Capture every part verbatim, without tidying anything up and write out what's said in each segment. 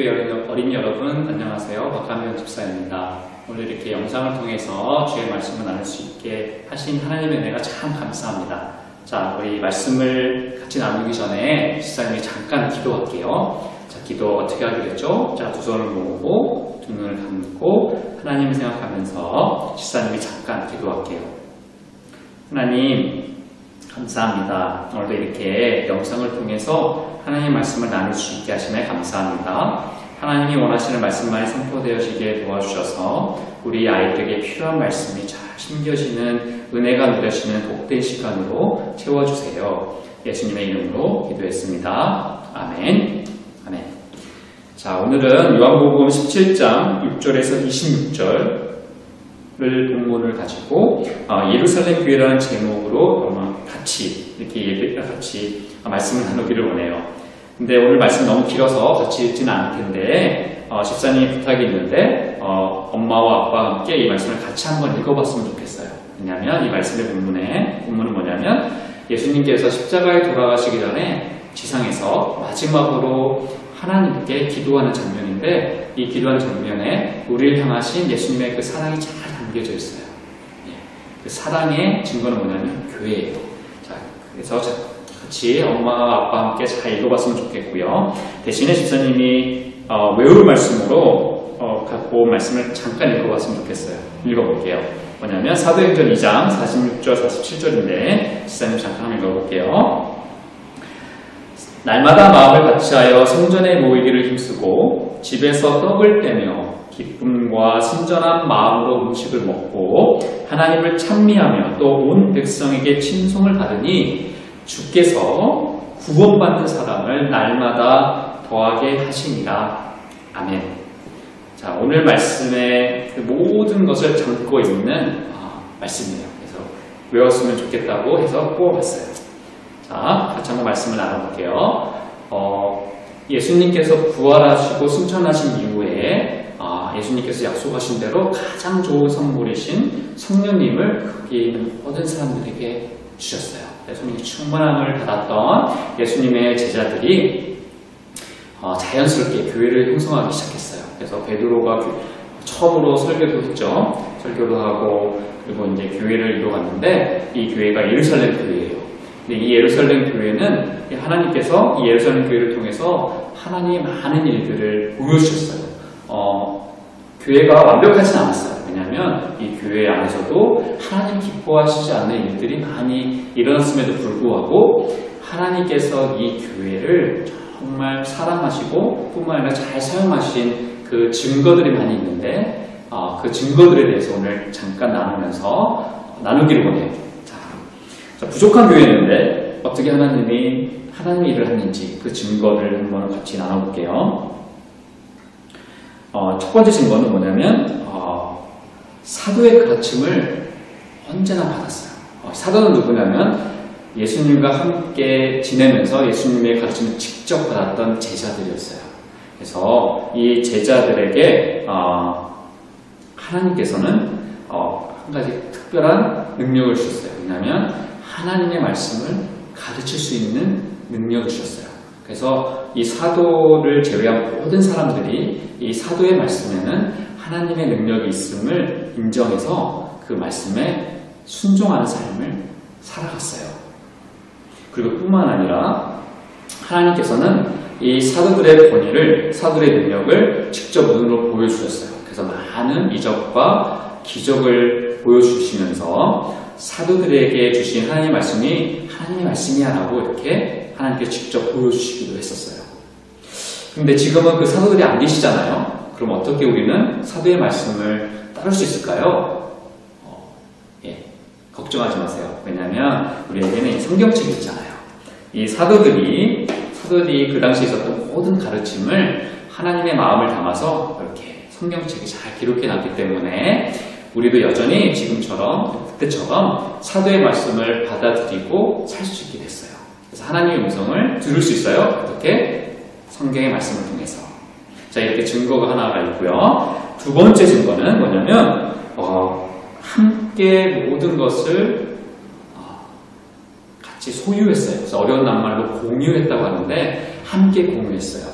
예수교회 어린, 어린 여러분 안녕하세요. 박한명 집사입니다. 오늘 이렇게 영상을 통해서 주의 말씀을 나눌 수 있게 하신 하나님의 은혜가 참 감사합니다. 자, 우리 말씀을 같이 나누기 전에 집사님이 잠깐 기도할게요. 자, 기도 어떻게 하기로 했죠? 자, 두 손을 모으고 두 눈을 감고 하나님을 생각하면서 집사님이 잠깐 기도할게요. 하나님 감사합니다. 오늘도 이렇게 영상을 통해서 하나님의 말씀을 나눌 수 있게 하심에 감사합니다. 하나님이 원하시는 말씀만이 선포되어지게 도와주셔서 우리 아이들에게 필요한 말씀이 잘 심겨지는 은혜가 누려지는 복된 시간으로 채워주세요. 예수님의 이름으로 기도했습니다. 아멘. 아멘. 자, 오늘은 요한복음 십칠 장 육 절에서 이십육 절 를 본문을 가지고 어, 예루살렘 교회라는 제목으로 같이 이렇게 같이 말씀을 나누기를 원해요. 근데 오늘 말씀 너무 길어서 같이 읽지는 않을 텐데 어, 집사님이 부탁이 있는데 어, 엄마와 아빠와 함께 이 말씀을 같이 한번 읽어봤으면 좋겠어요. 왜냐하면 이 말씀의 본문에 본문은 뭐냐면 예수님께서 십자가에 돌아가시기 전에 지상에서 마지막으로 하나님께 기도하는 장면인데 이 기도하는 장면에 우리를 향하신 예수님의 그 사랑이 잘 담겨져 있어요. 예, 그 사랑의 증거는 뭐냐면 교회예요. 자, 그래서 같이 엄마와 아빠와 함께 잘 읽어봤으면 좋겠고요. 대신에 집사님이 어, 외울 말씀으로 어, 갖고 온 말씀을 잠깐 읽어봤으면 좋겠어요. 읽어볼게요. 뭐냐면 사도행전 이 장 사십육 절 사십칠 절인데 집사님 잠깐 한번 읽어볼게요. 날마다 마음을 같이하여 성전에 모이기를 힘쓰고 집에서 떡을 떼며 기쁨과 순전한 마음으로 음식을 먹고 하나님을 찬미하며 또 온 백성에게 칭송을 받으니 주께서 구원받는 사람을 날마다 더하게 하시니라. 아멘. 자, 오늘 말씀의 그 모든 것을 담고 있는 어, 말씀이에요. 그래서 외웠으면 좋겠다고 해서 뽑아봤어요. 자, 같이 한번 말씀을 나눠볼게요. 어, 예수님께서 부활하시고 승천하신 이후에 아, 예수님께서 약속하신 대로 가장 좋은 선물이신 성령님을 거기 있는 모든 사람들에게 주셨어요. 예수님의 충만함을 받았던 예수님의 제자들이 어, 자연스럽게 교회를 형성하기 시작했어요. 그래서 베드로가 처음으로 설교도 했죠. 설교도 하고 그리고 이제 교회를 이뤄갔는데 이 교회가 예루살렘 교회예요. 근데 이 예루살렘 교회는 하나님께서 이 예루살렘 교회를 통해서 하나님의 많은 일들을 보여주셨어요. 어, 교회가 완벽하진 않았어요. 왜냐하면 이 교회 안에서도 하나님 기뻐하시지 않는 일들이 많이 일어났음에도 불구하고 하나님께서 이 교회를 정말 사랑하시고 뿐만 아니라 잘 사용하신 그 증거들이 많이 있는데 어, 그 증거들에 대해서 오늘 잠깐 나누면서 나누기를 원해요. 자, 부족한 교회였는데 어떻게 하나님이 하나님의 일을 했는지 그 증거를 한번 같이 나눠볼게요. 어, 첫 번째 증거는 뭐냐면 어, 사도의 가르침을 언제나 받았어요. 어, 사도는 누구냐면 예수님과 함께 지내면서 예수님의 가르침을 직접 받았던 제자들이었어요. 그래서 이 제자들에게 어, 하나님께서는 어, 한 가지 특별한 능력을 주셨어요. 왜냐하면 하나님의 말씀을 가르칠 수 있는 능력을 주셨어요. 그래서 이 사도를 제외한 모든 사람들이 이 사도의 말씀에는 하나님의 능력이 있음을 인정해서 그 말씀에 순종하는 삶을 살아갔어요. 그리고 뿐만 아니라 하나님께서는 이 사도들의 권위를, 사도들의 능력을 직접 눈으로 보여주셨어요. 그래서 많은 이적과 기적을 보여주시면서 사도들에게 주신 하나님의 말씀이 하나님의 말씀이야 라고 이렇게 하나님께 직접 보여주시기도 했었어요. 근데 지금은 그 사도들이 안 계시잖아요. 그럼 어떻게 우리는 사도의 말씀을 따를 수 있을까요? 어, 예, 걱정하지 마세요. 왜냐하면 우리에게는 성경책이 있잖아요. 이 사도들이 사도들이 그 당시에 있었던 모든 가르침을 하나님의 마음을 담아서 이렇게 성경책에 잘 기록해 놨기 때문에 우리도 여전히 지금처럼 그때처럼 사도의 말씀을 받아들이고 살 수 있게 됐어요. 그래서 하나님의 음성을 들을 수 있어요. 어떻게? 성경의 말씀을 통해서. 자, 이렇게 증거가 하나가 있고요. 두 번째 증거는 뭐냐면 어, 함께 모든 것을 어, 같이 소유했어요. 그래서 어려운 낱말로 공유했다고 하는데 함께 공유했어요.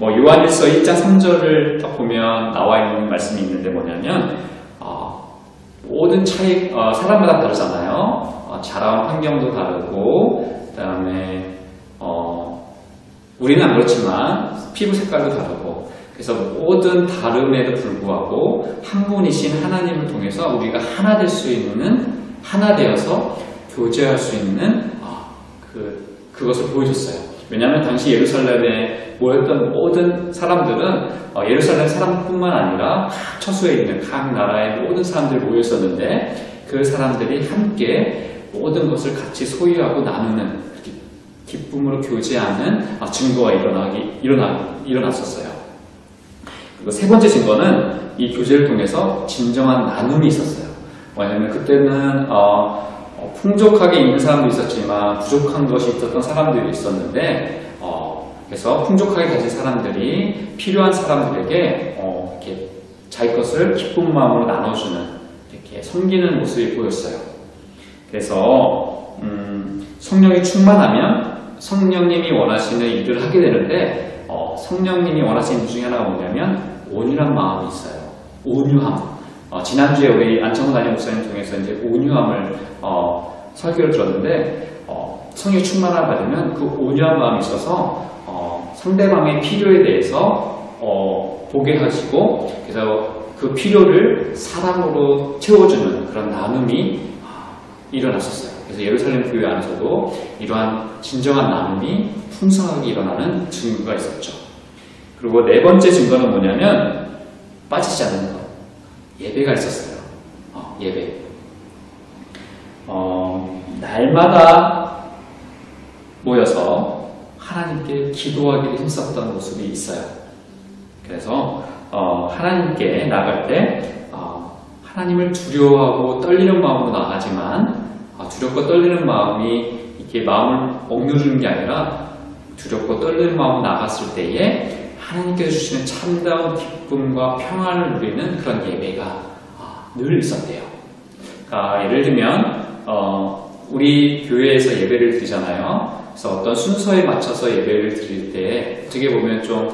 뭐 요한일서 일 장 삼 절을 딱 보면 나와 있는 말씀이 있는데 뭐냐면 어, 모든 차이 어, 사람마다 다르잖아요. 어, 자라온 환경도 다르고 그 다음에 어, 우리는 안 그렇지만 피부 색깔도 다르고 그래서 모든 다름에도 불구하고 한 분이신 하나님을 통해서 우리가 하나 될 수 있는 하나 되어서 교제할 수 있는 어, 그, 그것을 보여줬어요. 왜냐하면 당시 예루살렘에 모였던 모든 사람들은 어, 예루살렘 사람뿐만 아니라 각 처소에 있는 각 나라의 모든 사람들이 모였었는데 그 사람들이 함께 모든 것을 같이 소유하고 나누는 기쁨으로 교제하는 아, 증거가 일어나기, 일어나, 일어났었어요. 그리고 세 번째 증거는 이 교제를 통해서 진정한 나눔이 있었어요. 왜냐하면 그때는 어, 어, 풍족하게 있는 사람도 있었지만 부족한 것이 있었던 사람들이 있었는데 어, 그래서 풍족하게 가진 사람들이 필요한 사람들에게 어, 이렇게 자기 것을 기쁜 마음으로 나눠주는 이렇게 섬기는 모습이 보였어요. 그래서 음, 성령이 충만하면 성령님이 원하시는 일을 하게 되는데 어, 성령님이 원하시는 일 중에 하나가 뭐냐면 온유한 마음이 있어요. 온유함. 어, 지난주에 우리 안창호 담임 목사님 통해서 이제 온유함을 어, 설교를 들었는데 어, 성령이 충만함을 받으면 그 온유한 마음이 있어서 어, 상대방의 필요에 대해서 어, 보게 하시고 그래서 그 필요를 사랑으로 채워주는 그런 나눔이 어, 일어났었어요. 그래서 예루살렘 교회 안에서도 이러한 진정한 나눔이 풍성하게 일어나는 증거가 있었죠. 그리고 네 번째 증거는 뭐냐면 빠지지 않는 것. 예배가 있었어요. 어, 예배. 어, 날마다 모여서 하나님께 기도하기를 힘썼던 모습이 있어요. 그래서 어, 하나님께 나갈 때 어, 하나님을 두려워하고 떨리는 마음으로 나가지만 어, 두렵고 떨리는 마음이 이렇게 마음을 억누르는 게 아니라 두렵고 떨리는 마음으로 나갔을 때에 하나님께서 주시는 참다운 기쁨과 평안을 누리는 그런 예배가 어, 늘 있었대요. 그러니까 예를 들면 어, 우리 교회에서 예배를 드리잖아요. 그래서 어떤 순서에 맞춰서 예배를 드릴 때 어떻게 보면 좀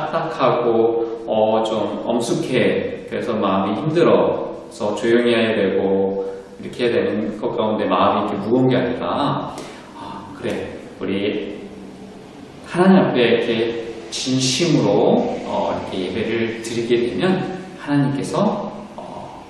딱딱하고 어, 좀 엄숙해. 그래서 마음이 힘들어. 그래서 조용히 해야 되고 이렇게 해야 되는 것 가운데 마음이 이렇게 무거운 게 아니라 아, 그래 우리 하나님 앞에 이렇게 진심으로 어, 이렇게 예배를 드리게 되면 하나님께서 어,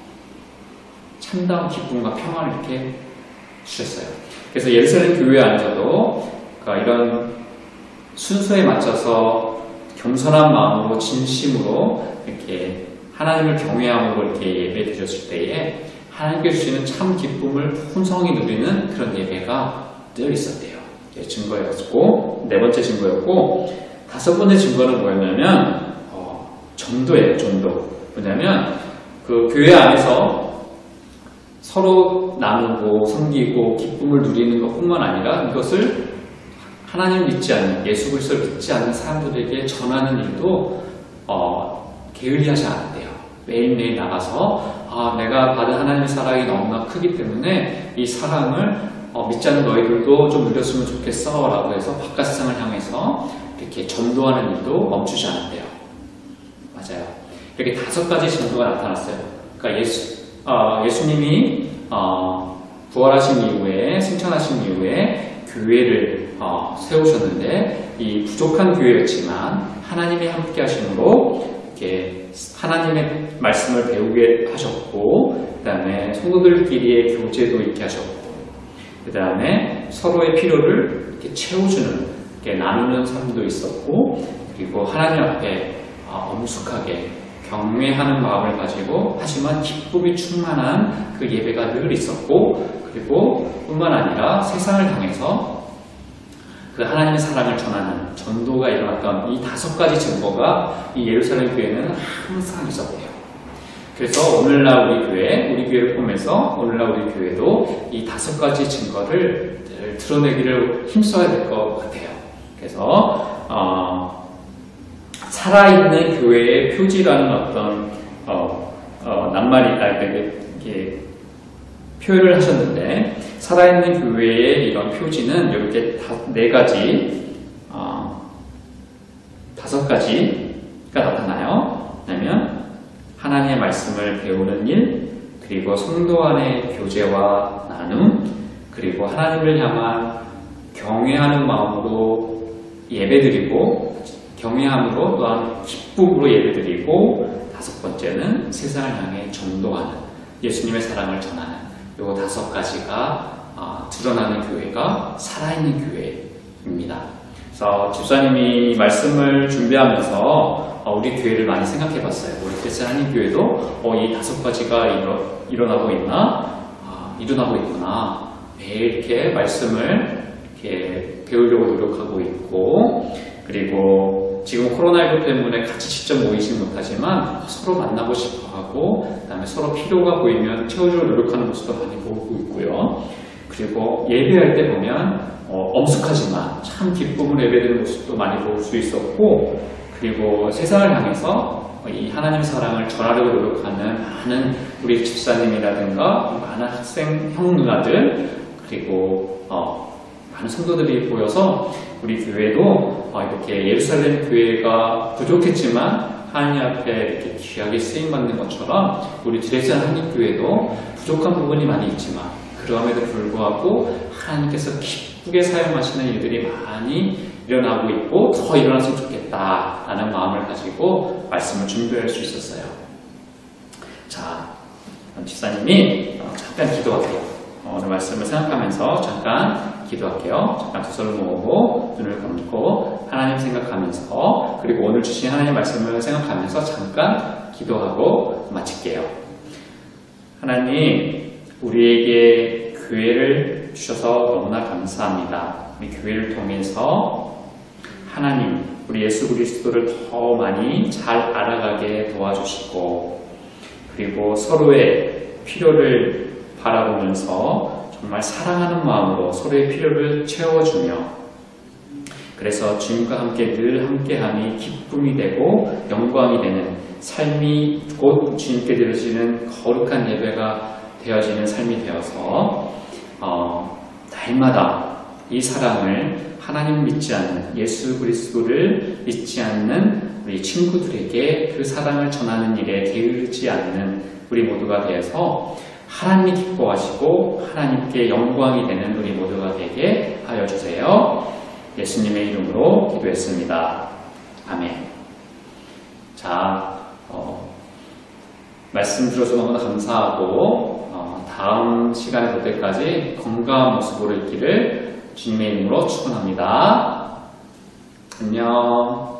참다운 기쁨과 평안을 이렇게 주셨어요. 그래서 예루살렘 교회 안에서도 그러니까 이런 순서에 맞춰서 겸손한 마음으로 진심으로 이렇게 하나님을 경외함으로 이렇게 예배 드렸을 때에 하나님께 주시는 참 기쁨을 풍성히 누리는 그런 예배가 늘 있었대요. 증거였고 네 번째 증거였고 다섯 번째 증거는 뭐였냐면 어, 전도예요. 전도. 뭐냐면 그 교회 안에서 서로 나누고 섬기고 기쁨을 누리는 것뿐만 아니라 이것을 하나님을 믿지 않는 예수 그리스도를 믿지 않는 사람들에게 전하는 일도 어, 게을리하지 않았대요. 매일매일 나가서 아, 내가 받은 하나님의 사랑이 너무나 크기 때문에 이 사랑을 어, 믿지 않는 너희들도 좀 누렸으면 좋겠어 라고 해서 바깥 세상을 향해서 이렇게 전도하는 일도 멈추지 않았대요. 맞아요. 이렇게 다섯 가지 증거가 나타났어요. 그러니까 예수, 어, 예수님이 어, 부활하신 이후에 승천하신 이후에 교회를 어, 세우셨는데 이 부족한 교회였지만 하나님이 함께 하심으로 이렇게 하나님의 말씀을 배우게 하셨고 그 다음에 성도들끼리의 교제도 있게 하셨고 그 다음에 서로의 필요를 이렇게 채워주는 이렇게 나누는 삶도 있었고 그리고 하나님 앞에 어, 엄숙하게 경외하는 마음을 가지고 하지만 기쁨이 충만한 그 예배가 늘 있었고 그리고 뿐만 아니라 세상을 향해서 그 하나님의 사랑을 전하는 전도가 일어났던 이 다섯 가지 증거가 이 예루살렘 교회는 항상 있었대요. 그래서 오늘날 우리 교회, 우리 교회를 보면서 오늘날 우리 교회도 이 다섯 가지 증거를 늘 드러내기를 힘써야 될 것 같아요. 그래서 어, 살아있는 교회의 표지라는 어떤 어, 어, 낱말이 이렇게 표현을 하셨는데 살아있는 교회의 이런 표지는 이렇게 다, 네 가지 어, 다섯 가지가 나타나요. 왜냐하면 하나님의 말씀을 배우는 일, 그리고 성도 간의 교제와 나눔, 그리고 하나님을 향한 경외하는 마음으로 예배드리고, 경외함으로 또한 기쁨으로 예배드리고, 다섯 번째는 세상을 향해 전도하는, 예수님의 사랑을 전하는 요 다섯 가지가 어, 드러나는 교회가 살아있는 교회입니다. 그래서 집사님이 말씀을 준비하면서 어, 우리 교회를 많이 생각해 봤어요. 우리 그리스도 하나님 교회도 어, 이 다섯 가지가 일어, 일어나고 있나? 아, 일어나고 있구나. 매일 이렇게 말씀을 이렇게 배우려고 노력하고 있고, 그리고 지금 코로나십구 때문에 같이 직접 모이지 못하지만 서로 만나고 싶어 하고, 그 다음에 서로 필요가 보이면 채워주려 노력하는 모습도 많이 보고 있고요. 그리고 예배할 때 보면 어, 엄숙하지만 참 기쁨을 예배드리는 모습도 많이 볼 수 있었고, 그리고 세상을 향해서 이 하나님 사랑을 전하려고 노력하는 많은 우리 집사님이라든가 많은 학생 형 누나들, 그리고 어, 많은 성도들이 보여서 우리 교회도 어, 이렇게 예루살렘 교회가 부족했지만 하나님 앞에 이렇게 귀하게 쓰임받는 것처럼 우리 드레스덴 하나님 교회도 부족한 부분이 많이 있지만 그럼에도 불구하고 하나님께서 기쁘게 사용하시는 일들이 많이 일어나고 있고 더 일어났으면 좋겠다라는 마음을 가지고 말씀을 준비할 수 있었어요. 자, 집사님이 잠깐 기도하세요. 오늘 말씀을 생각하면서 잠깐 기도할게요. 잠깐 두 손을 모으고 눈을 감고 하나님 생각하면서, 그리고 오늘 주신 하나님 말씀을 생각하면서 잠깐 기도하고 마칠게요. 하나님, 우리에게 교회를 주셔서 너무나 감사합니다. 우리 교회를 통해서 하나님, 우리 예수 그리스도를 더 많이 잘 알아가게 도와주시고, 그리고 서로의 필요를 바라보면서 정말 사랑하는 마음으로 서로의 필요를 채워주며, 그래서 주님과 함께 늘 함께함이 기쁨이 되고 영광이 되는 삶이 곧 주님께 드려지는 거룩한 예배가 되어지는 삶이 되어서 어, 날마다 이 사랑을 하나님 믿지 않는, 예수 그리스도를 믿지 않는 우리 친구들에게 그 사랑을 전하는 일에 게으르지 않는 우리 모두가 되어서 하나님이 기뻐하시고 하나님께 영광이 되는 우리 모두가 되게 하여 주세요. 예수님의 이름으로 기도했습니다. 아멘. 자, 어, 말씀 들어서 너무나 감사하고 어, 다음 시간에 볼 때까지 건강한 모습으로 있기를 주님의 이름으로 축원합니다. 안녕.